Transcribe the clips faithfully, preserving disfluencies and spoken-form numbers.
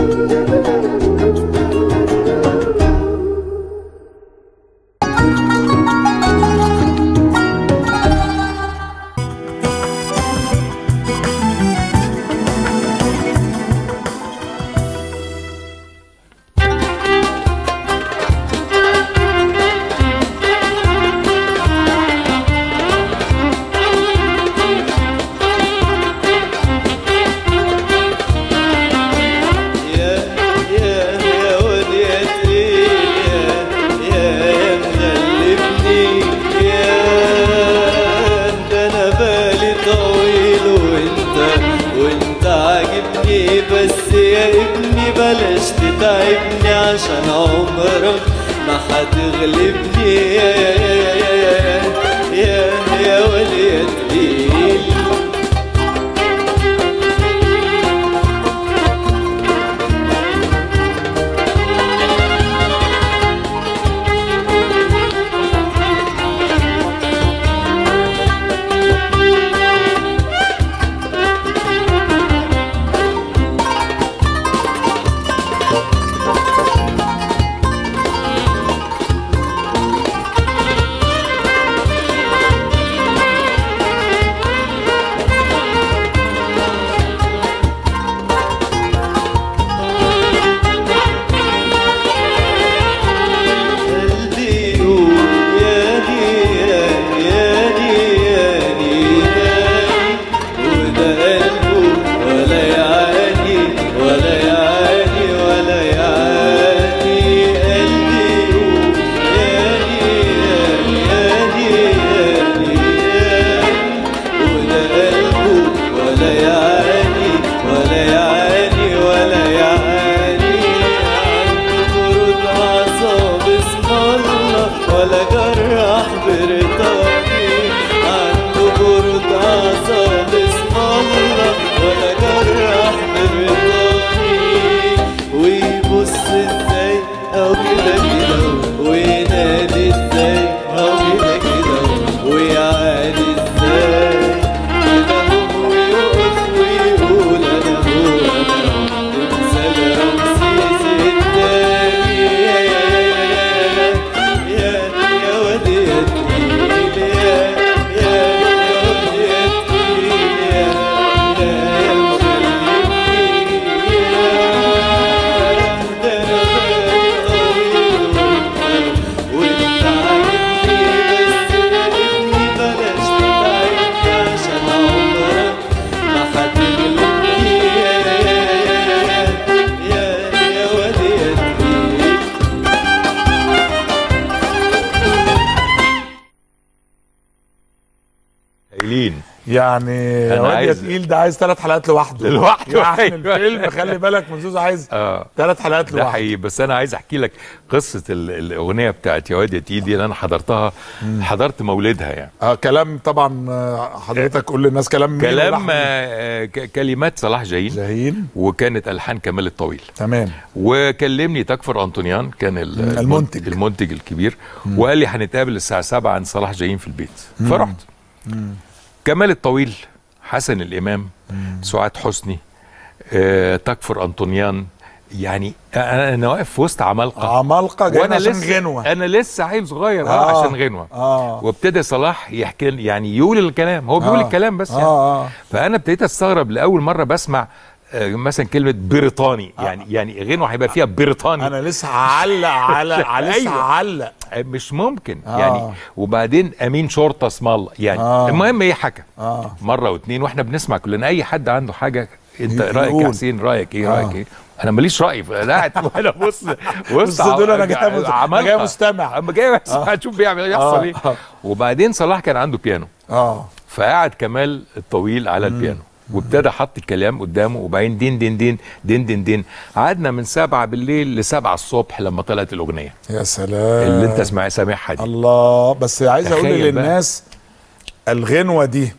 بس يا ابني بلاش تتعبني عشان عمرك ما هتغلبني يا يا يا يا يا يا ولي يا تقيل. ولا جرح برطاني عنده برد عصاب اسم الله ولا جرح برطاني ويبص ازاي او كده كده وينادي ازاي او كده كده ويعادي ازاي كده هو ويقف ويقول انا هو انا تمثال رمسيس التاني يعني واد يا تقيل ده عايز ثلاث حلقات لوحده لوحده يعني الفيلم خلي بالك من زوزو عايز اه ثلاث حلقات لوحده. ده حقيقي. بس انا عايز احكي لك قصه الاغنيه بتاعت يا واد يا تقيل دي اللي انا حضرتها. مم. حضرت مولدها يعني. اه كلام طبعا حضرتك قول للناس كلام كلام آه كلمات صلاح جاهين جاهين وكانت الحان كمال الطويل. تمام. وكلمني تكفر انطونيان كان المنتج المنتج الكبير. مم. وقال لي هنتقابل الساعه سبعة عند صلاح جاهين في البيت. مم. فرحت. مم. كمال الطويل، حسن الامام، سعاد حسني، آه، تكفر انطونيان، يعني انا انا واقف في وسط عمالقه عمالقه وانا عشان لسه غنوه انا لسه عيل صغير اه, آه عشان غنوه. اه وابتدى صلاح يحكي يعني يقول الكلام، هو بيقول آه الكلام بس يعني. آه آه. فانا ابتديت استغرب لاول مره بسمع آه مثلا كلمه بريطاني. آه. يعني يعني غنوه هيبقى فيها بريطاني. انا لسه هعلق على لسه أيوة. هعلق مش ممكن. آه. يعني وبعدين امين شرطه اسم الله يعني. آه. المهم ايه حكى آه. مره واثنين واحنا بنسمع كلنا اي حد عنده حاجه. انت رايك يا حسين؟ رايك ايه؟ رايك ايه؟ انا ماليش راي. انا قاعد وانا بص بص دول انا جاي مستمع اما جاي اشوف بيعمل يحصل ايه. وبعدين صلاح كان عنده بيانو. اه فقعد كمال الطويل على البيانو وابتدى حط الكلام قدامه وبعدين دين دين دين دين دين دين قعدنا من سبعة بالليل لسبعة الصبح لما طلعت الاغنيه. يا سلام اللي انت سمع سامعها دي. الله. بس عايز اقول للناس الغنوه دي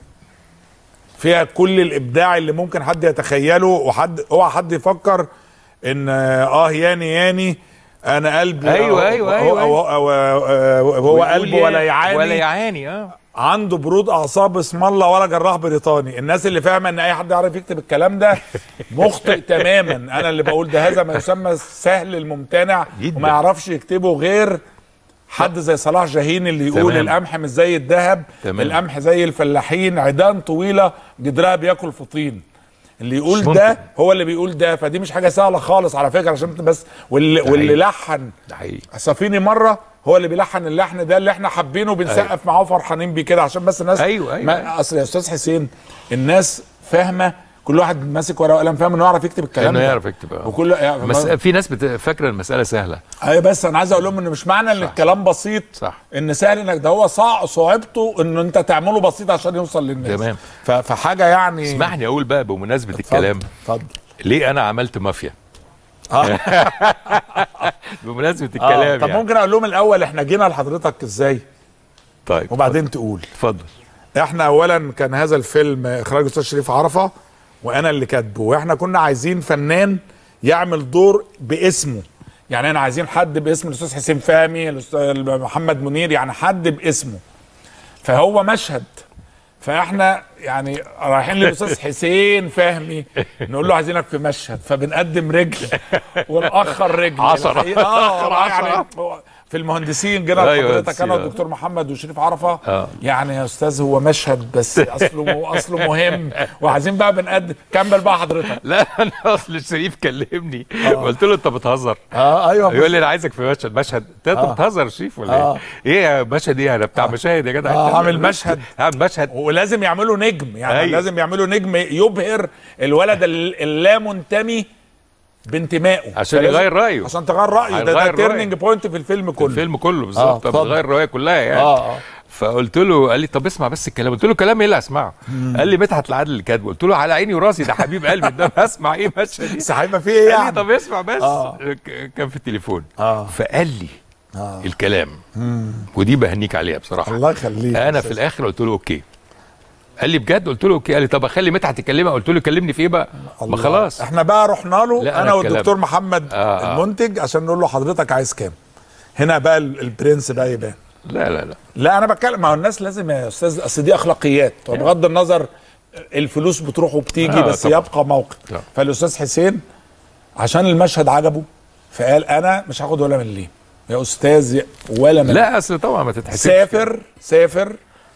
فيها كل الابداع اللي ممكن حد يتخيله. وحد اوعى حد يفكر ان اه ياني ياني انا قلبي ايوه ايوه ايوه هو, هو, هو, هو قلبه ولا يعاني ولا يعاني اه عنده برود اعصاب اسم الله ولا جراح بريطاني. الناس اللي فاهمه ان اي حد يعرف يكتب الكلام ده مخطئ تماما. انا اللي بقول ده هذا ما يسمى سهل الممتنع جداً. وما يعرفش يكتبه غير حد زي صلاح جاهين اللي يقول تمام. القمح مش زي الذهب، القمح زي الفلاحين، عيدان طويله جدرها بياكل فطين. اللي يقول ده هو اللي بيقول ده. فدي مش حاجه سهله خالص على فكره عشان بس. واللي, واللي لحن صفيني مره هو اللي بيلحن اللحن ده اللي احنا حابينه وبنسقف أيوة. معاه وفرحانين بيه كده عشان بس الناس. ايوه ايوه ما اصل يا استاذ حسين الناس فاهمه، كل واحد ماسك ورقه وقلم فاهم انه يعرف يكتب الكلام انه ده. يعرف يكتب اه وكل يعني بس في ناس بت... فاكره المساله سهله. ايوه بس انا عايز اقول لهم ان مش معنى ان الكلام بسيط صح. ان سهل، انك ده هو صعب صعوبته ان انت تعمله بسيط عشان يوصل للناس. تمام. ف... فحاجه يعني. اسمحني اقول بقى بمناسبه الكلام. اتفضل. ليه انا عملت مافيا؟ اه بمناسبه الكلام آه. طب يعني. ممكن اقول لهم الاول احنا جينا لحضرتك ازاي؟ طيب وبعدين تقول. اتفضل. احنا اولا كان هذا الفيلم اخراج الاستاذ شريف عرفه وانا اللي كاتبه، واحنا كنا عايزين فنان يعمل دور باسمه. يعني انا عايزين حد باسم الاستاذ حسين فهمي، الاستاذ محمد منير، يعني حد باسمه. فهو مشهد، فاحنا يعني رايحين للاستاذ حسين فهمي نقول له عايزينك في مشهد، فبنقدم رجل ونأخر رجل عشرة اه يعني في المهندسين جينا لحضرتك انا والدكتور محمد وشريف عرفه. آه. يعني يا استاذ هو مشهد بس اصله اصله مهم وعايزين بقى بنقدم. كمل بقى حضرتك. لا انا اصل شريف كلمني آه. قلت له انت بتهزر. اه ايوه يقول لي انا عايزك في مشهد. مشهد انت آه. بتهزر يا شريف ولا آه. ايه؟ ايه مشهد ايه؟ انا بتاع آه. مشاهد يا جدع. اه عامل مشهد عامل مشهد ولازم يعملوا نجم يعني. أيوه. لازم يعملوا نجم يبهر الولد اللا منتمي بانتمائه عشان يغير رايه. عشان تغير رايه. ده, ده تيرنينج بوينت في الفيلم كله. الفيلم كله بالظبط. آه بتغير الروايه كلها يعني. اه اه فقلت له، قال لي طب اسمع بس الكلام. قلت له كلام ايه اللي هسمعه؟ قال لي مدحت العدل اللي كاتبه. قلت له على عيني وراسي، ده حبيب قلبي، ده هسمع ايه مشهد دي؟ صحيح في ايه يعني؟ قال لي طب اسمع بس. آه. كان في التليفون. آه. فقال لي آه. الكلام. مم. ودي بهنيك عليها بصراحه. الله يخليك. انا في الاخر قلت له اوكي. قال لي بجد؟ قلت له اوكي. قال لي طب اخلي مدحت يكلمها. قلت له كلمني في ايه بقى؟ ما خلاص احنا بقى رحنا له انا والدكتور محمد آه. المنتج عشان نقول له حضرتك عايز كام. هنا بقى البرنس بقى يبان. لا لا لا لا انا بتكلم. ما هو الناس لازم يا استاذ، اصل دي اخلاقيات وبغض النظر الفلوس بتروح وبتيجي. آه بس طبعا. يبقى موقف. طبعا. فالاستاذ حسين عشان المشهد عجبه فقال انا مش هاخد ولا مليم يا استاذ ولا مليم. لا اصل طبعا ما تتحسبش. سافر سافر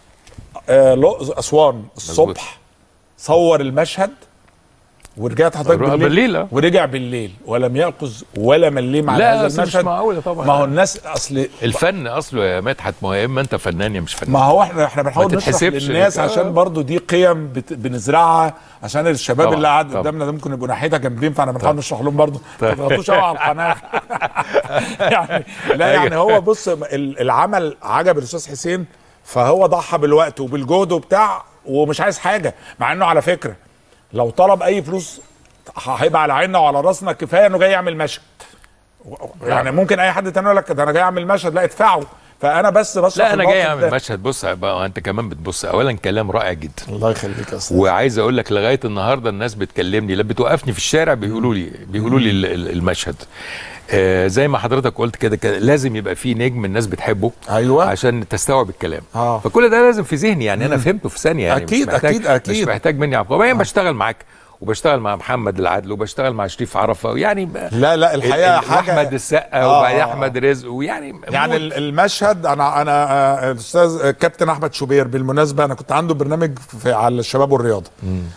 آه اسوان الصبح، صور المشهد ورجعت حضرتك بالليل, بالليل ورجع بالليل ولم يأخذ ولا مليم على هذا المشهد. لا مش معقوله طبعا. ما هو الناس اصل الفن اصله يا مدحت، ما هو يا اما انت فنان يا مش فنان. ما هو احنا احنا بنحاول نشرح للناس عشان برضو دي قيم بنزرعها عشان الشباب طبعا. اللي قاعد قدامنا ده ممكن يبقوا ناحيتها جنبين، فانا بنحاول نشرح لهم برضو ما تضغطوش قوي على القناه. يعني لا يعني هو بص العمل عجب الاستاذ حسين، فهو ضحى بالوقت وبالجهد وبتاع ومش عايز حاجه، مع انه على فكره لو طلب اي فلوس هيبقى على عيننا وعلى راسنا. كفايه انه جاي يعمل مشهد. يعني ممكن اي حد تاني يقول لك ده انا جاي اعمل مشهد، لا ادفعه. فانا بس بس لا انا جاي اعمل مشهد. بص بقى انت كمان بتبص، اولا كلام رائع جدا. الله يخليك يا استاذ. وعايز اقول لك لغايه النهارده الناس بتكلمني، لا بتوقفني في الشارع بيقولوا لي بيقولوا لي المشهد آه زي ما حضرتك قلت كده، لازم يبقى فيه نجم الناس بتحبه. ايوه عشان تستوعب الكلام. آه. فكل ده لازم في ذهني يعني. مم. انا فهمته في ثانيه يعني. اكيد مش محتاج اكيد اكيد مش محتاج مني عبقري. وبعدين بشتغل معاك وبشتغل مع محمد العدل وبشتغل مع شريف عرفه يعني. لا لا الحقيقه حاجه احمد السقا آه وبعدين احمد رزق ويعني يعني المشهد. انا انا الاستاذ كابتن احمد شوبير بالمناسبه انا كنت عنده برنامج في على الشباب والرياضه.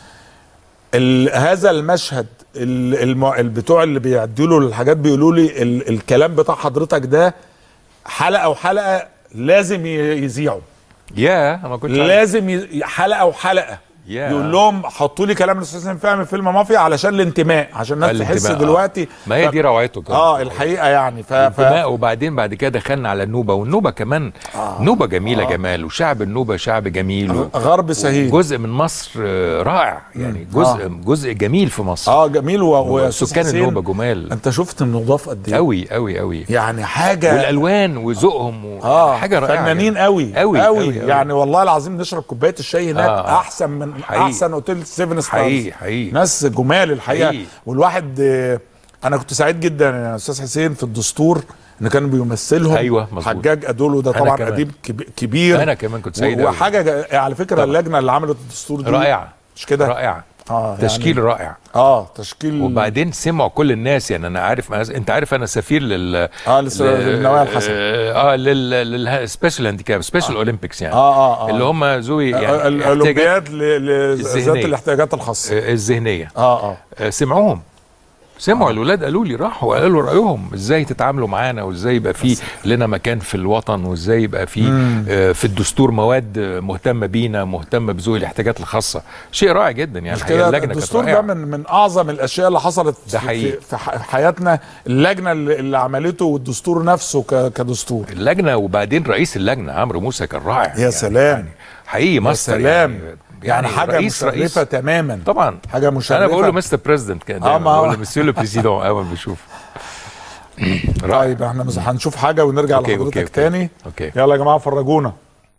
هذا المشهد البتوع اللي بيعدوا له الحاجات بيقولوا لي ال الكلام بتاع حضرتك ده حلقه وحلقه لازم يذيعوا. يا ما كنتش لازم حلقه وحلقه yeah. يقول لهم حطوا لي كلام الاستاذ حسين فهمي فيلم مافيا علشان الانتماء، عشان الناس تحس دلوقتي. ما هي ف... دي روعته كده. اه الحقيقه يعني ف... ف... وبعدين بعد كده دخلنا على النوبه، والنوبه كمان آه. نوبه جميله آه. جمال، وشعب النوبه شعب جميل و... غرب سهيل، جزء من مصر رائع يعني. جزء آه. جزء جميل في مصر. اه جميل و... وسكان النوبه جمال. انت شفت النظافه قد ايه؟ قوي قوي قوي يعني حاجه، والالوان وذوقهم و... آه. حاجه رائعه. فنانين قوي قوي قوي يعني. والله العظيم نشرب كوبايه الشاي هناك آه. احسن من حقيقي. احسن اوتيل سيفن ستارز. حقيقي حقيقي. ناس جمال الحقيقه حقيقي. والواحد انا كنت سعيد جدا يا استاذ حسين في الدستور ان كانوا بيمثلهم أيوة مظبوط. حجاج أدولو ده طبعا اديب كبير. انا كمان كنت سعيد وحاجه على فكره طبعا. اللجنه اللي عملت الدستور دي رائعه مش كده؟ رائعه اه تشكيل يعني رائع اه تشكيل. وبعدين سمعوا كل الناس، يعني انا عارف انت عارف انا سفير لل اه للنوايا الحسنه اه للسبيشال هانديكاب سبيشال اولمبيكس يعني اه اه, آه. اللي هم ذوي يعني الاولمبياد لذات الاحتياجات الخاصه الذهنيه. اه اه سمعوهم سمعوا آه. الولاد قالوا لي راحوا وقالوا رايهم ازاي تتعاملوا معانا، وازاي يبقى في لنا مكان في الوطن، وازاي يبقى في آه في الدستور مواد مهتمه بينا، مهتمه بذوي الاحتياجات الخاصه. شيء رائع جدا يعني. الحقيقه اللجنه الدستور ده من من اعظم الاشياء اللي حصلت ده حقيقي. في, في حياتنا، اللجنه اللي عملته والدستور نفسه كدستور. اللجنه وبعدين رئيس اللجنه عمرو موسى كان رائع. يا يعني سلام يعني حقيقي ماستر. يا سلام يعني يعني, يعني حاجه رئيس مشرفه رئيس تماما طبعا. حاجه مشرفه. انا بقول له مستر بريزيدنت كان دايما آه بقول له مسيو لو بريزيدون اول ما بشوف. طيب احنا هنشوف حاجه ونرجع أوكي لحضرتك أوكي تاني. أوكي. يلا يا جماعه فرجونا.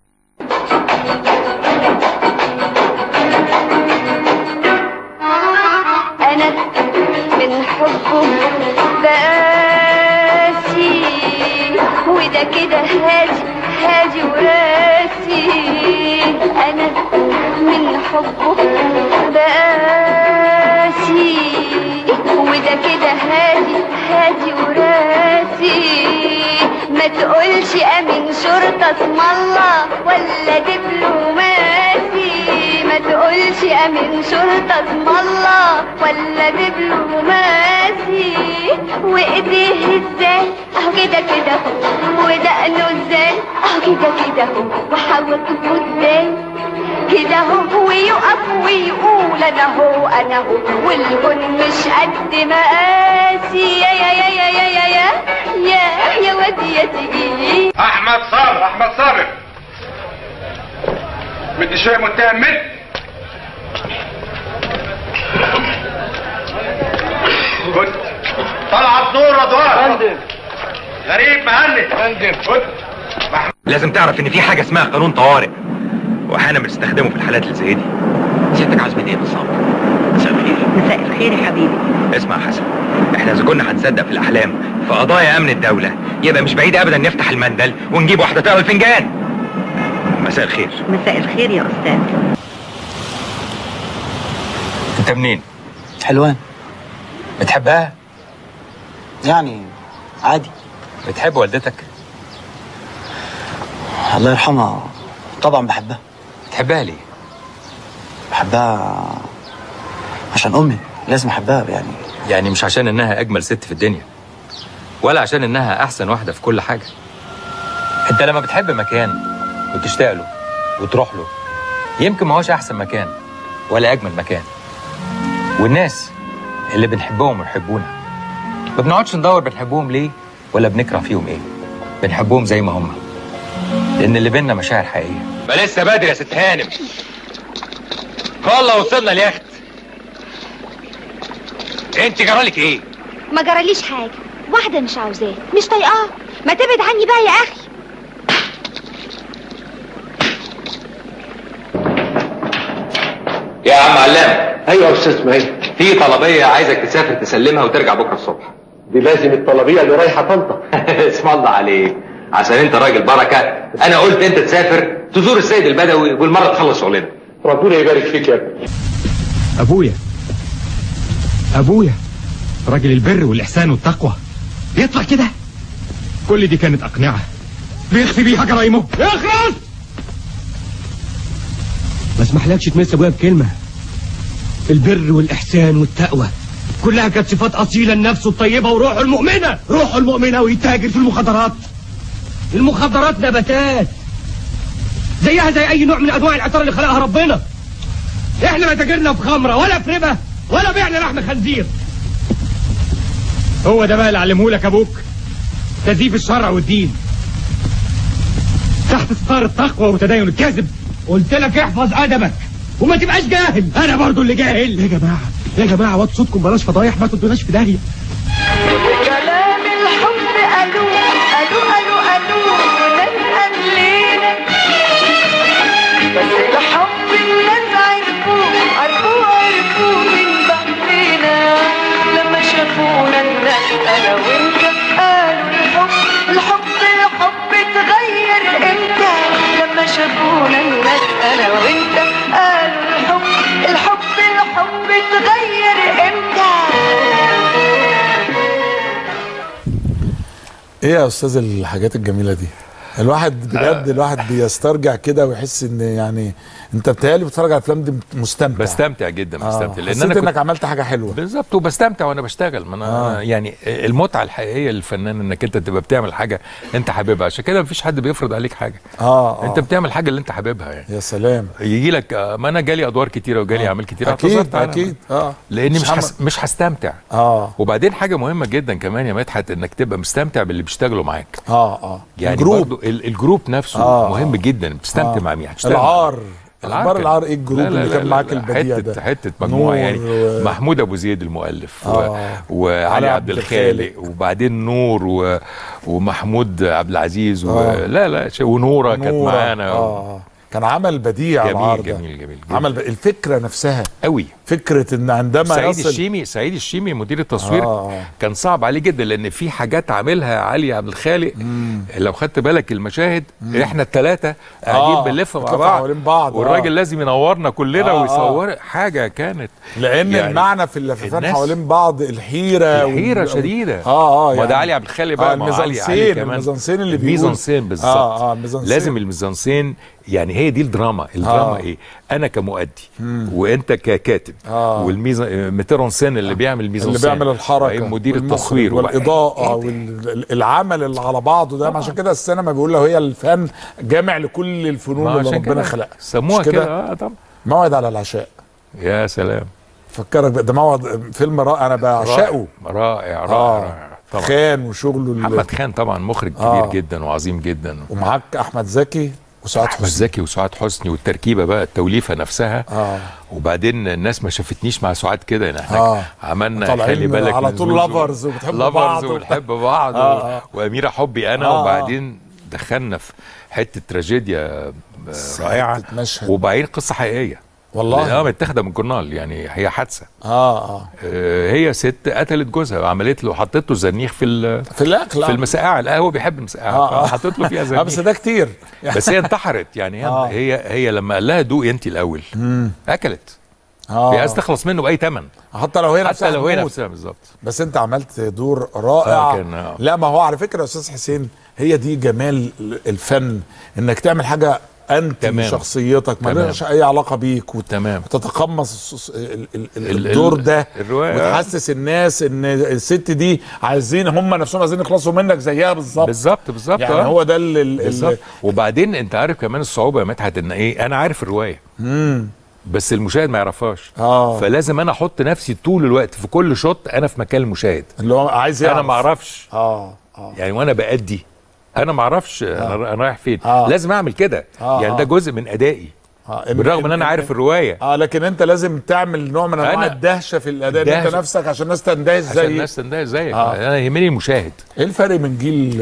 انا من حبه بقاسي وده كده هادي هادي وراسي. انا من حبه بقاسي وده كده هادي هادي وراسي. ما تقولش امين شرطه اسم الله ولا دبلوماسي. ما تقولش امين شرطه اسم الله ولا دبلوماسي. وايديه ازاي اهو كده كده ودقنه ازاي اهو كده كده وحواجبه ازاي كده هو ويقف ويقول انا هو انا هو والهون مش قد مقاسي. يا يا يا يا يا يا يا يا يا ودي يا تجي. احمد صابر احمد صابر مدي شويه متهم مد. كنت طلعت نور رضوان فندم. غريب مهند فندم. كنت لازم تعرف ان في حاجه اسمها قانون طوارئ، واحيانا بنستخدمه في الحالات اللي زي دي. سيادتك عاوز مني ايه بالظبط؟ مساء الخير. مساء الخير يا حبيبي. اسمع يا حسن، احنا اذا كنا هنصدق في الاحلام في قضايا امن الدوله يبقى مش بعيد ابدا نفتح المندل ونجيب واحده تقرا الفنجان. مساء الخير. مساء الخير يا استاذ. انت منين؟ حلوان. بتحبها؟ يعني عادي. بتحب والدتك؟ الله يرحمها طبعا بحبها. بتحبها ليه؟ بحبها عشان امي، لازم احبها يعني. يعني مش عشان انها اجمل ست في الدنيا ولا عشان انها احسن واحده في كل حاجه. انت لما بتحب مكان وتشتاق له وتروح له يمكن ما هوش احسن مكان ولا اجمل مكان، والناس اللي بنحبهم ويحبونا ما بنقعدش ندور بنحبهم ليه ولا بنكره فيهم ايه. بنحبهم زي ما هم، لان اللي بينا مشاعر حقيقيه. ما لسه بدري يا ست هانم، والله وصلنا اليخت. انت جرالك ايه؟ ما جراليش حاجه، واحده مش عاوزاه مش طايقاه. ما تبعد عني بقى يا اخي. يا عم علام. ايوه يا استاذ اسماعيل. في طلبيه عايزك تسافر تسلمها وترجع بكره الصبح. دي لازم الطلبيه اللي رايحه طنطا. اسم الله عليك، عشان انت راجل بركه انا قلت انت تسافر تزور السيد البدوي والمره تخلص شغلنا. ربنا يبارك فيك يا ابني. ابويا ابويا راجل البر والاحسان والتقوى يطلع كده. كل دي كانت اقنعه بيخفي بيها جرايمه. اخلص. ما اسمحلكش تمس ابويا بكلمه. البر والاحسان والتقوى كلها كانت صفات اصيله لنفسه الطيبه وروحه المؤمنه، روحه المؤمنه ويتاجر في المخدرات. المخدرات نباتات زيها زي اي نوع من انواع العطار اللي خلقها ربنا. احنا لا تاجرنا في خمره ولا في ربا ولا بعنا لحم خنزير. هو ده بقى اللي علمهولك ابوك، تزييف الشرع والدين تحت ستار التقوى وتدين الكذب. قلت لك احفظ ادبك وما تبقاش جاهل. انا برضو اللي جاهل. يا جماعه يا جماعه وطوا صوتكم، بلاش فضايح، ما تدوناش في داهيه. كلام الحب قالوا قالوا قالوا قالوا ونسأل لينا، بس الحب الناس عرفوه عرفوه عرفوه من بعدنا. لما شافونا الناس انا وانت قالوا الحب ايه يا استاذ الحاجات الجميله دي؟ الواحد بجد الواحد بيسترجع كده ويحس ان يعني انت بتهيألي بتتفرج على الافلام دي مستمتع. بستمتع جدا بستمتع آه. لان انا انك عملت حاجه حلوه بالظبط، وبستمتع وانا بشتغل. ما انا آه. يعني المتعه الحقيقيه للفنان انك انت تبقى بتعمل حاجه انت حاببها، عشان كده مفيش حد بيفرض عليك حاجه. اه, آه. انت بتعمل حاجه اللي انت حاببها يعني. يا سلام. يجي لك ما انا جالي ادوار كتيره وجالي اعمال كتيره اكيد اكيد اه لاني مش حس... مش هستمتع. اه وبعدين حاجه مهمه جدا كمان يا مدحت، انك تبقى مستمتع باللي بيشتغلوا معاك. اه اه يعني الجروب الجروب نفسه آه. مهم جدا، بتستمتع آه. مع مين؟ العار اخبار العار ايه الجروب لا لا اللي كان معاك البديع ده؟ حته حته مجموعه يعني و... محمود ابو زيد المؤلف آه. و... وعلي عبد الخالق وبعدين نور و... ومحمود عبد العزيز و... آه. لا لا ونوره كانت معانا اه كان عمل بديع العار ده. جميل جميل جميل عمل ب... الفكره نفسها قوي، فكره ان عندما سعيد يصل الشيمي سعيد الشيمي مدير التصوير آه. كان صعب عليه جدا، لان في حاجات عاملها علي عبد الخالق. مم. لو خدت بالك المشاهد مم. احنا الثلاثه قاعدين آه. بنلف مع بعض, بعض والراجل آه. لازم ينورنا كلنا آه. ويصور حاجه كانت لان يعني المعنى في اللفافات حوالين بعض الحيره الحيره وال... شديده اه اه يعني ده علي عبد الخالق بقى آه مع علي علي كمان الميزانسين اللي بيقول الميزانسين بالظبط. اه اه الميزانسين لازم الميزانسين، يعني هي دي الدراما. الدراما آه. ايه؟ انا كمؤدي مم. وانت ككاتب آه. والميزان ميترونسين اللي بيعمل الميزانسين اللي بيعمل الحركه مدير التصوير والاضاءه والعمل اللي على بعضه ده. عشان كده السينما بيقول له هي الفن جامع لكل الفنون اللي ربنا خلقها. سموها كده اه طبعا. موعد على العشاء. يا سلام، فكرك ده موعد فيلم رائع انا بعشقه. رائع رائع, آه. رائع. طبعا خان وشغله محمد خان طبعا مخرج كبير آه. جدا وعظيم جدا. ومعاك احمد زكي وسعاد حسني. احمد زكي وسعاد حسني والتركيبه بقى التوليفه نفسها. اه وبعدين الناس ما شافتنيش مع سعاد كده، يعني احنا آه. عملنا خلي بالك على طول لافرز وبتحبوا بعض وبنحب بعض آه. آه. واميره حبي انا آه. وبعدين دخلنا في حته تراجيديا رائعه، وبعدين قصه حقيقيه والله اه متاخده من الجورنال، يعني هي حادثه. آه, اه اه هي ست قتلت جوزها وعملت له حطت له زنيخ في في الاكل في المسقعه. لا هو بيحب المسقعه آه فحطت له فيها زنيخ. بس ده كتير بس هي انتحرت يعني. هي آه. هي هي لما قال لها دوقي انت الاول مم. اكلت. اه هي عايزه تخلص منه باي ثمن، حتى لو هي نفسها حتى لو هي نفسها بالظبط. بس انت عملت دور رائع. آه كان آه. لا ما هو على فكره يا استاذ حسين هي دي جمال الفن، انك تعمل حاجه انت من شخصيتك ما لهاش اي علاقه بيك وت... وتتقمص ال... ال... ال... الدور ده وتحسس الناس ان الست دي عايزين هم نفسهم عايزين يخلصوا منك زيها بالظبط بالظبط بالظبط يعني آه. هو ده ال... وبعدين انت عارف كمان الصعوبه يا مدحت ان ايه، انا عارف الروايه امم بس المشاهد ما يعرفهاش. اه فلازم انا احط نفسي طول الوقت في كل شوط انا في مكان المشاهد اللي هو عايز يعرف. انا ما اعرفش اه اه يعني وانا بأدي انا ما اعرفش آه. انا رايح فين. آه. لازم اعمل كده. آه. يعني ده جزء من ادائي. آه. بالرغم ان انا عارف الروايه. اه لكن انت لازم تعمل نوع من انواع الدهشه في الاداء ان انت نفسك عشان الناس تندهش زيك، عشان الناس تندهش زيك. آه. انا يهمني المشاهد. ايه الفرق من جيل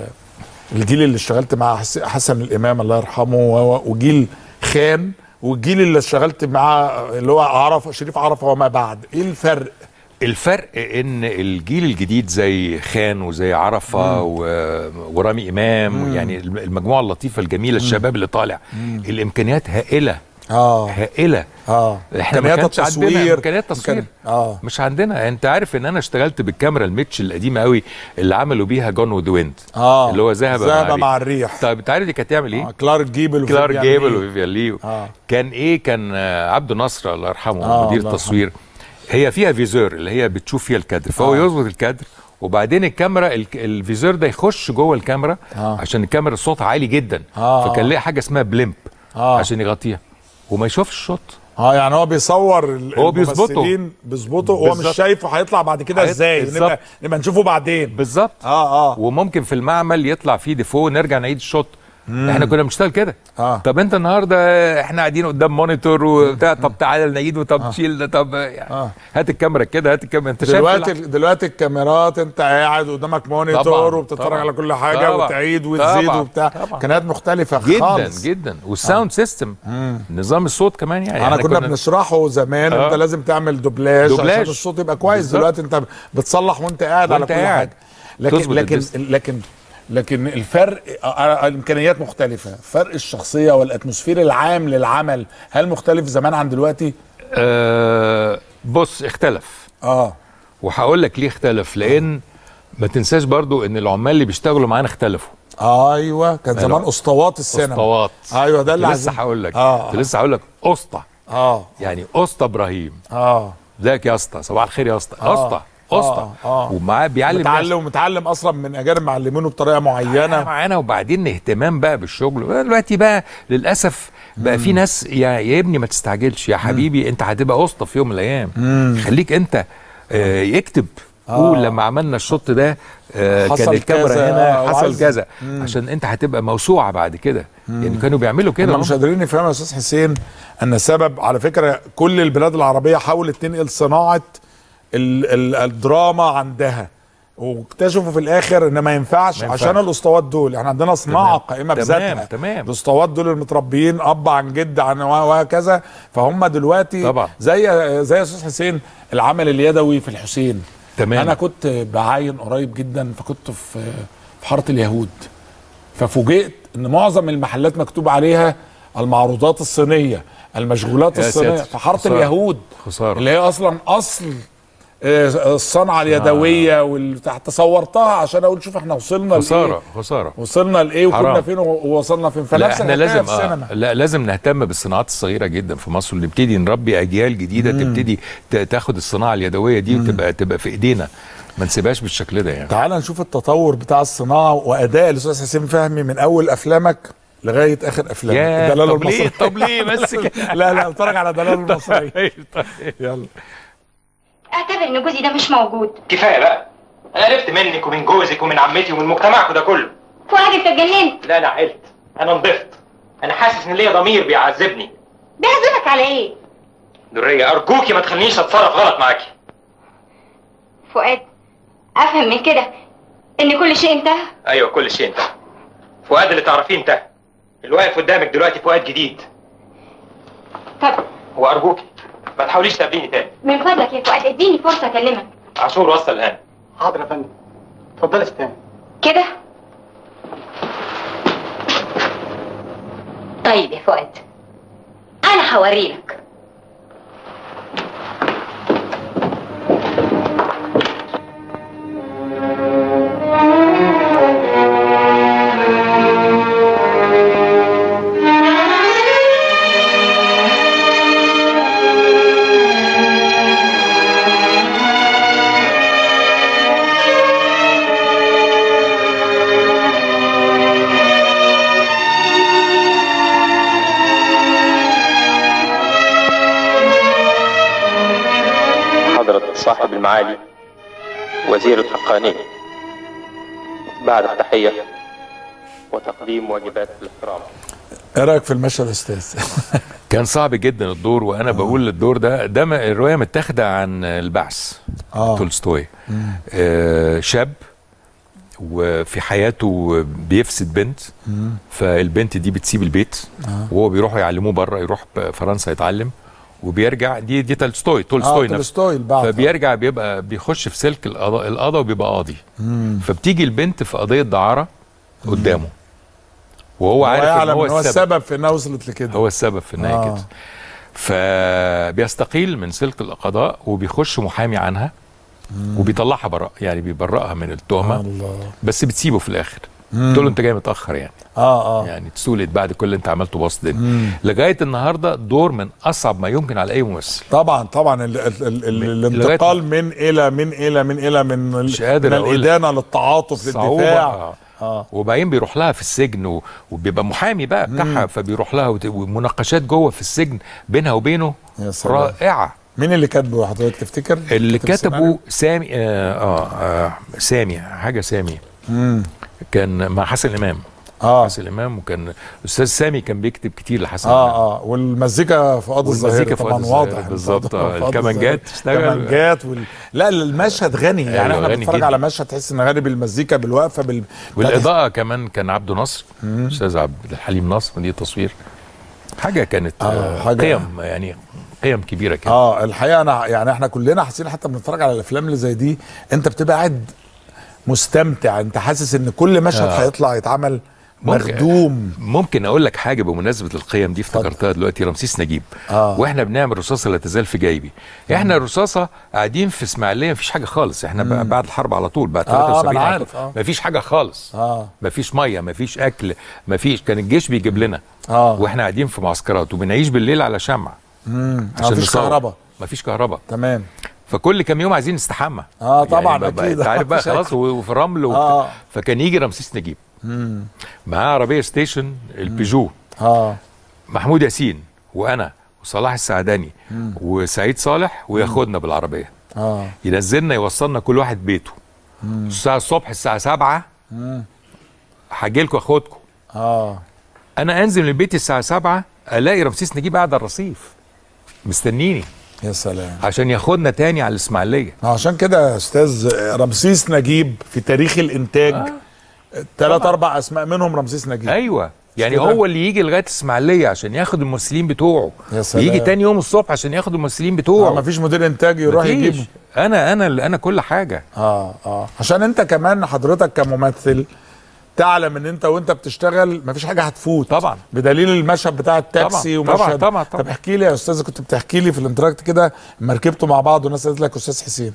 الجيل اللي اشتغلت مع حسن الامام الله يرحمه وجيل خان والجيل اللي اشتغلت معاه اللي هو عرفه شريف عرفه وما بعد؟ ايه الفرق؟ الفرق ان الجيل الجديد زي خان وزي عرفه و... ورامي امام مم. يعني المجموعه اللطيفه الجميله الشباب اللي طالع مم. الامكانيات هائله اه هائله اه احنا ما كانش عندنا امكانيات تصوير اه مش عندنا. انت عارف ان انا اشتغلت بالكاميرا الميتش القديمه قوي اللي عملوا بيها جون وذ ويند اه اللي هو ذهب مع, مع الريح. طيب انت عارف دي كانت تعمل ايه؟ آه. كلارك جيبل كلارك جيبل وفيفيان ليو آه. كان ايه؟ كان عبد النصر الله يرحمه آه مدير التصوير. هي فيها فيزور اللي هي بتشوف فيها الكادر فهو آه. يظبط الكادر وبعدين الكاميرا الفيزور ده يخش جوه الكاميرا آه. عشان الكاميرا الصوت عالي جدا آه. فكان ليه حاجه اسمها بليمب آه. عشان يغطيها وما يشوفش الشوط. اه يعني هو بيصور هو بيظبطه بيظبطه وهو مش شايفه هيطلع بعد كده ازاي، نبقى نبقى نشوفه بعدين بالظبط. اه اه وممكن في المعمل يطلع فيه ديفو ونرجع نعيد الشوط. مم. احنا كنا بنشتغل كده. آه. طب انت النهارده احنا قاعدين قدام مونيتور وبتاع طب تعالى نعيد وطب آه. تشيل ده طب يعني آه. هات الكاميرا كده هات الكاميرا. انت دلوقتي شايف دلوقتي الكاميرات انت قاعد قدامك مونيتور وبتتفرج على كل حاجه طبعًا. وتعيد وتزيد وبتاع امكانيات مختلفه جدا خالص جدا والساوند آه. سيستم نظام الصوت كمان يعني انا كنا, كنا بنشرحه زمان آه. انت لازم تعمل دوبلاج, دوبلاج عشان الصوت يبقى كويس بالزبط. دلوقتي انت بتصلح وانت قاعد على كل حاجه لكن لكن لكن لكن الفرق الامكانيات مختلفه. فرق الشخصيه والاتموسفير العام للعمل هل مختلف زمان عن دلوقتي؟ أه بص اختلف اه وهقول لك ليه اختلف. لان ما تنساش برضو ان العمال اللي بيشتغلوا معانا اختلفوا. ايوه كان زمان اسطوات السينما. اسطوات. ايوه ده اللي لسه هقول لك. اه لسه هقول لك اسطى. اه يعني اسطى ابراهيم. اه ازيك يا اسطى، صباح الخير يا اسطى. اسطى اسطى اه ومعاه بيعلم متعلم ومتعلم اصلا من اجانب معلمينه بطريقه معينه معانا. وبعدين اهتمام بقى بالشغل. دلوقتي بقى للاسف بقى في ناس يا يا ابني ما تستعجلش يا حبيبي، مم. انت هتبقى اسطى في يوم من الايام. مم. خليك انت آه يكتب. قول لما عملنا الشوط ده آه كان الكاميرا هنا حصل كذا، عشان انت هتبقى موسوعه بعد كده. يعني كانوا بيعملوا كده. مش قادرين نفهم يا استاذ حسين ان السبب على فكره كل البلاد العربيه حاولت تنقل صناعه ال ال الدراما عندها، واكتشفوا في الاخر ان ما ينفعش, ما ينفعش. عشان الاسطوات دول احنا عندنا صناعه قائمه بذاتها. تمام. الاسطوات دول المتربيين اب عن جد عن وهكذا، فهم دلوقتي طبعا. زي زي استاذ حسين العمل اليدوي في الحسين. تمام. انا كنت بعاين قريب جدا، فكنت في في حاره اليهود، ففوجئت ان معظم المحلات مكتوب عليها المعروضات الصينيه، المشغولات الصينيه في حاره اليهود. خسارة. اللي هي اصلا اصل الصنعه اليدويه. آه. والبتاع تصورتها عشان اقول شوف احنا وصلنا خسارة. لايه. خساره وصلنا لايه وكنا فين ووصلنا فين. فنفس احنا لازم في السينما. آه. لا لازم نهتم بالصناعات الصغيره جدا في مصر، ونبتدي نربي اجيال جديده. مم. تبتدي تاخد الصناعه اليدويه دي وتبقى تبقى في ايدينا، ما نسيبهاش بالشكل ده يعني. تعال نشوف التطور بتاع الصناعه واداء الاستاذ حسين فهمي من اول افلامك لغايه اخر افلامك. دلال المصري. طب ليه بس كده؟ لا لا اتفرج على دلال المصري. طيب يلا. اعتبر ان جوزي ده مش موجود. كفايه بقى، انا عرفت منك ومن جوزك ومن عمتي ومن مجتمعكم ده كله. فؤاد انت اتجننت. لا انا عقلت، انا نضفت، انا حاسس ان ليا ضمير بيعذبني. بيعذبك على ايه؟ درية ارجوكي ما تخلينيش اتصرف غلط معاكي. فؤاد افهم من كده ان كل شيء انتهى؟ ايوه كل شيء انتهى. فؤاد اللي تعرفيه انتهى. اللي واقف قدامك دلوقتي فؤاد جديد. طب وارجوكي ما تحاوليش تقابليني تاني. من فضلك يا فؤاد اديني فرصه اكلمك. عاشور وصل الان. حاضر يا فندم. اتفضلي يا ستان. كده طيب يا فؤاد انا هوريلك. صاحب المعالي وزير الحقانية، بعد التحية وتقديم واجبات الاحترام. ايه رايك في المشهد يا استاذ؟ كان صعب جدا الدور، وانا آه. بقول الدور ده ده الروايه متاخده عن البعث. آه. تولستوي. آه شاب وفي حياته بيفسد بنت. مم. فالبنت دي بتسيب البيت. آه. وهو بيروحوا يعلموه بره، يروح فرنسا يتعلم وبيرجع. دي دي تولستوي تولستوي آه نفسه. فبيرجع بيبقى بيخش في سلك القضاء القضاء وبيبقى قاضي. مم. فبتيجي البنت في قضيه دعاره قدامه، وهو عارف ان هو, هو السبب في انها وصلت لكده. هو السبب في انها آه. كده. فبيستقيل من سلك القضاء وبيخش محامي عنها. مم. وبيطلعها براء، يعني بيبرئها من التهمه. الله. بس بتسيبه في الاخر. تقول له انت جاي متاخر يعني. اه اه يعني تسولت بعد كل اللي انت عملته بوسط الدنيا. لغايه النهارده دور من اصعب ما يمكن على اي ممثل. طبعا طبعا ال ال ال الانتقال من الى من الى من الى من مش قادر من الادانه للتعاطف للدفاع. آه. آه. وبعدين بيروح لها في السجن وبيبقى محامي بقى بتاعها، فبيروح لها ومناقشات جوه في السجن بينها وبينه رائعه. مين اللي كاتبه حضرتك تفتكر؟ اللي كتبه سامي آه, آه, اه سامي حاجه سامي. مم. كان مع حسن امام. اه حسن امام، وكان الاستاذ سامي كان بيكتب كتير لحسن اه امام. اه والمزيكا فؤاد الظاهري طبعا واضح بالظبط. الكمانجات الكمانجات وال... لا المشهد غني يعني. أيوة احنا بنتفرج على مشهد تحس ان غني بالمزيكا بالوقفه بال... والاضاءه كمان كان عبده نصر، الاستاذ عبد الحليم نصر مدير تصوير. حاجه كانت آه حاجة قيم يعني قيم كبيره كده. اه الحقيقه انا يعني احنا كلنا حاسين حتى بنتفرج على الافلام اللي زي دي انت بتبقى قاعد مستمتع، انت حاسس ان كل مشهد آه. هيطلع يتعمل مخدوم. ممكن اقول لك حاجه بمناسبه القيم دي افتكرتها دلوقتي. رمسيس نجيب آه. واحنا بنعمل رصاصه لا تزال في جيبي. احنا الرصاصه قاعدين في اسماعيليه مفيش حاجه خالص. احنا مم. بعد الحرب على طول بعد ثلاثة وسبعين آه آه. مفيش حاجه خالص. آه. مفيش ميه مفيش اكل مفيش. كان الجيش بيجيب لنا آه. واحنا قاعدين في معسكرات وبنعيش بالليل على شمع. امم مفيش كهرباء. مفيش كهرباء تمام. فكل كام يوم عايزين نستحمى. اه طبعا يعني اكيد. انت عارف بقى خلاص وفي رمل آه. فكان يجي رمسيس نجيب امم معاه عربيه ستيشن البيجو. اه محمود ياسين وانا وصلاح السعداني مم. وسعيد صالح وياخدنا بالعربيه. اه ينزلنا يوصلنا كل واحد بيته. مم. الساعه الصبح الساعه سبعة هاجي لكم اخدكم. اه انا انزل من بيتي الساعه سبعة الاقي رمسيس نجيب قاعد على الرصيف مستنيني. يا سلام. عشان ياخدنا تاني على الاسماعيليه. عشان كده يا استاذ رمسيس نجيب في تاريخ الانتاج آه. ثلاث اربع اسماء منهم رمسيس نجيب. ايوه يعني هو اللي يجي لغايه الاسماعيليه عشان ياخد الممثلين بتوعه. يا سلام. يجي تاني يوم الصبح عشان ياخد الممثلين بتوعه. آه مفيش مدير انتاج يروح يجيبه. انا انا انا كل حاجه. اه اه عشان انت كمان حضرتك كممثل تعلم ان انت وانت بتشتغل مفيش حاجه هتفوت. طبعا. بدليل المشهد بتاع التاكسي طبعا. ومشهد. طبعا طبعا. طب احكي لي يا استاذ، كنت بتحكي لي في الانتراكت كده لما ركبتوا مع بعض والناس قالت لك استاذ حسين.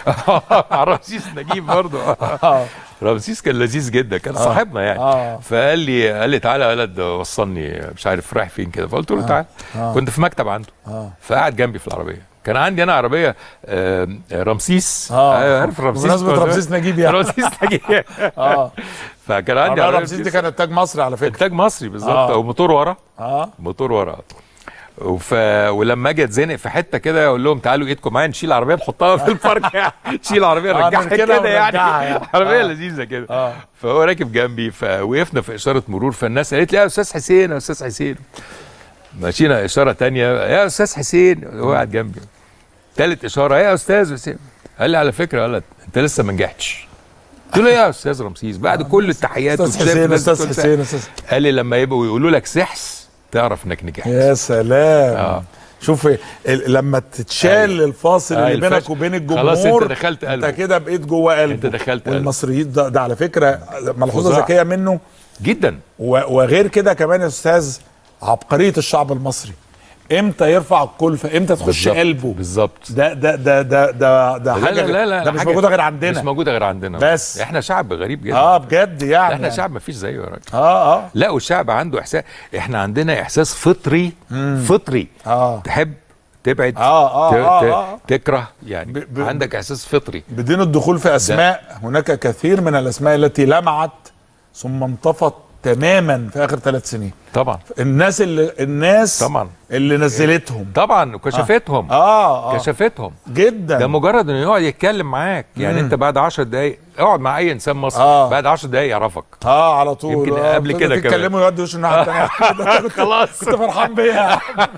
رمسيس نجيب برضه. رمسيس كان لذيذ جدا كان آه. صاحبنا يعني. آه. فقال لي قال لي تعالى يا ولد وصلني مش عارف رايح فين كده. فقلت له تعالى. آه. كنت في مكتب عنده. آه. فقعد جنبي في العربيه. كان عندي انا عربيه آه رمسيس. اه عارف رمسيس بمناسبه رمسيس نجيب يعني. رمسيس نجيب. اه فكان عندي عربيه رمسيس دي كانت انتاج مصري على فكره. انتاج مصري بالظبط. آه. وموتور ورا. اه موتور ورا. وف... ولما اجي اتزنق في حته كده اقول لهم تعالوا ايدكم معايا نشيل العربيه نحطها في البارك يعني. نشيل العربيه نرجعها كده يعني. عربيه لذيذه كده. آه. فهو راكب جنبي فوقفنا في اشاره مرور فالناس قالت لي يا استاذ حسين يا استاذ حسين. مشينا اشاره ثانيه يا استاذ حسين هو قاعد جنبي. ثالث اشاره يا استاذ حسين. قال لي على فكره يا ولد انت لسه ما نجحتش. قلت له يا استاذ رمسيس بعد كل التحيات استاذ حسين استاذ حسين استاذ. قال لي لما يبقوا يقولوا لك سحس تعرف انك نجحت. يا سلام. آه. شوف لما تتشال أيوة. الفاصل اللي آه بينك وبين الجمهور خلاص انت دخلت قلبه. انت كده بقيت جوه قلبه. انت دخلت قلبه. والمصريين ده, ده على فكره ملحوظه ذكيه منه جدا. وغير كده كمان يا استاذ عبقريه الشعب المصري. امتى يرفع الكلفه امتى تخش بالزبط. قلبه بالظبط. ده ده ده ده ده, ده لا حاجه لا لا لا ده مش موجوده غير عندنا. مش موجوده غير عندنا بس احنا شعب غريب جدا. اه بجد يعني احنا شعب ما فيش زيه يا راجل. اه اه لا والشعب عنده احساس. احنا عندنا احساس فطري. مم. فطري. اه تحب تبعد آه آه آه آه. تكره يعني. ب ب عندك احساس فطري بدون الدخول في اسماء. ده. هناك كثير من الاسماء التي لمعت ثم انطفت تماما في اخر ثلاث سنين. طبعا الناس اللي الناس طبعا اللي نزلتهم طبعا وكشفتهم. اه اه كشفتهم جدا. ده مجرد انه يقعد يتكلم معاك يعني. مم. انت بعد عشر دقايق اقعد مع اي انسان مصري. آه. بعد عشر دقايق يعرفك. اه على طول. يمكن آه. قبل كده كمان تتكلموا يودي وش الناحيه الثانيه. خلاص كنت فرحان بيها.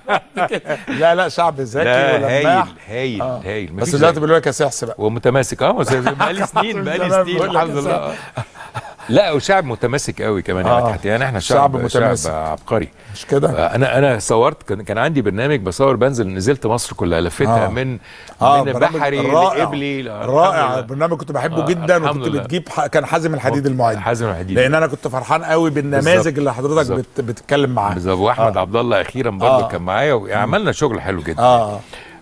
لا لا شعب ذكي ولماح. هايل هايل هايل. بس دلوقتي بيقولوا لك يا سحس بقى ومتماسك. اه بقالي سنين بقالي سنين الحمد لله. لا وشعب متماسك قوي كمان. آه. يعني احنا شعب, شعب متماسك. شعب عبقري مش كده. انا انا صورت كان, كان عندي برنامج بصور بنزل نزلت مصر كلها لفتها. آه. من آه. من بحري لقبلي. رائع البرنامج كنت بحبه آه. جدا. وكنت بتجيب ح... كان حازم الحديد المعد. حازم الحديد لان انا كنت فرحان قوي بالنماذج اللي حضرتك بت... بتتكلم معاها بالظبط. واحمد آه. عبد الله اخيرا برضه آه. كان معايا وعملنا شغل حلو جدا. اه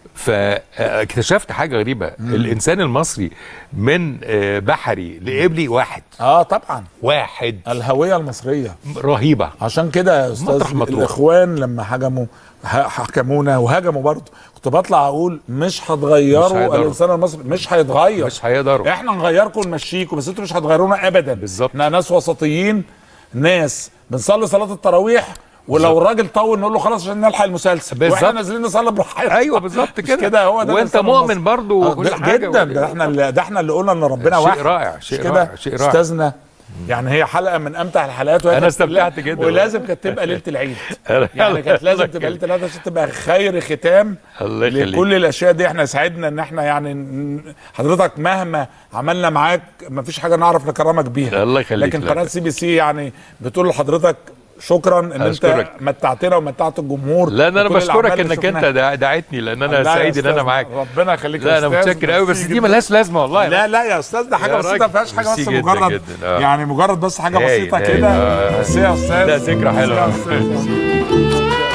فاكتشفت حاجه غريبه. مم. الانسان المصري من بحري لقبلي واحد. اه طبعا واحد. الهويه المصريه رهيبه. عشان كده يا استاذ الاخوان لما هجموا حكمونا وهجموا برضه كنت بطلع اقول مش هتغيروا الانسان المصري. مش هيتغير. مش هيقدروا. احنا نغيركم ونمشيكم بس انتوا مش هتغيرونا ابدا. بالظبط. احنا ناس وسطيين. ناس بنصلي صلاه التراويح ولو الراجل طول نقول له خلاص عشان نلحق المسلسل. بالظبط. واحنا نازلين نصلي براحتنا. ايوه بالظبط كده. كده هو ده. وانت مؤمن برضه وكل حاجه جدا. ده احنا اللي ده احنا اللي قلنا ان ربنا واحد. شيء رائع. شيء رائع. شيء رائع. استاذنا يعني هي حلقه من امتع الحلقات. انا استمتعت جدا. ولازم كانت تبقى ليله العيد. يعني كانت لازم تبقى ليله العيد عشان تبقى خير ختام لكل الاشياء دي. احنا سعدنا ان احنا يعني حضرتك مهما عملنا معاك ما فيش حاجه نعرف نكرمك بيها. الله يخليك. لكن قناه سي بي سي يعني بتقول لحضرتك شكرا ان أشكرك. انت متعتنا ومتعت الجمهور. لا انا وكل بشكرك الأعمال اللي انك انت شفناها. دع- دعيتني لان انا لا يا سعيد ان انا أستاذ، معاك. ربنا يخليك لا يا انا أستاذ، متشكر قوي، بس ميرسي دي جداً. ملهاش لازمه والله. لا لا يا استاذ، ده حاجه يا بسيطه راجل، ما فيهاش حاجه، بس ميرسي جداً مجرد جداً، آه. يعني مجرد بس حاجه هايل، بسيطه هايل، كده. آه. بس يا استاذ لا ذكرى بس يا حلوه. أستاذ.